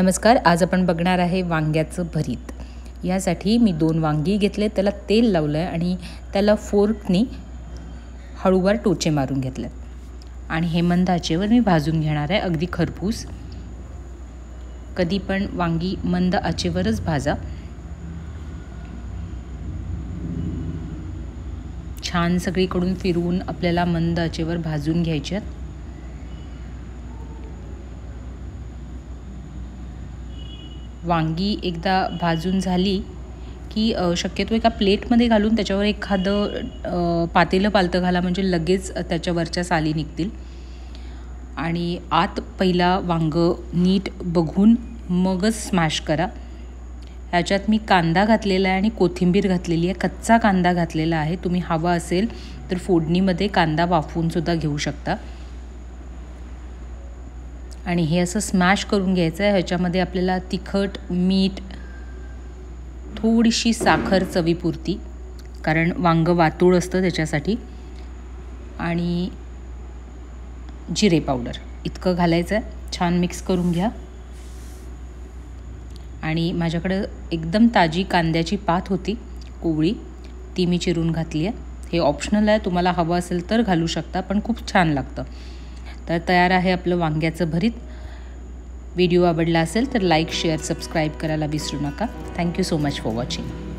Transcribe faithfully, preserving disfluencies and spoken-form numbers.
नमस्कार. आज आपण बघणार आहे वांग्याचं भरीत. यासाठी मी दोन वांगी घेतले, त्याला तेल लावलं आहे आणि त्याला फोर्कनी हळूवार टोचे मारून घेतलेत आणि हे मंद आचेवर मी भाजून घेणार आहे, अगदी खरपूस. कधी पण वांगी मंद आचेवरच भाजा. छान सगळीकडून फिरवून आपल्याला मंद आचेवर भाजून घ्यायच्यात. वांगी एकदा भाजून झाली की शक्यतो एका प्लेटमध्ये घालून त्याच्यावर एखादं पातेलं पालतं घाला, म्हणजे लगेच त्याच्यावरच्या साली निघतील. आणि आत पहिला वांगं नीट बघून मगच स्मॅश करा. ह्याच्यात मी कांदा घातलेला आहे आणि कोथिंबीर घातलेली आहे. कच्चा कांदा घातलेला आहे. तुम्ही हवा असेल तर फोडणीमध्ये कांदा वाफवूनसुद्धा घेऊ शकता. आणि हे असं स्मॅश करून घ्यायचं आहे. ह्याच्यामध्ये आपल्याला तिखट, मीठ, थोडीशी साखर चवीपुरती, कारण वांगं वातूळ असतं त्याच्यासाठी, आणि जिरे पावडर इतकं घालायचं आहे. छान मिक्स करून घ्या. आणि माझ्याकडं एकदम ताजी कांद्याची पात होती कोवळी, ती मी चिरून घातली आहे. हे ऑप्शनल आहे, तुम्हाला हवं असेल तर घालू शकता, पण खूप छान लागतं. तर तयार आहे आपलं वांग्याचं भरीत. व्हिडिओ आवडला असेल तर लाईक, शेअर, सबस्क्राईब करायला विसरू नका. Thank you so much for watching.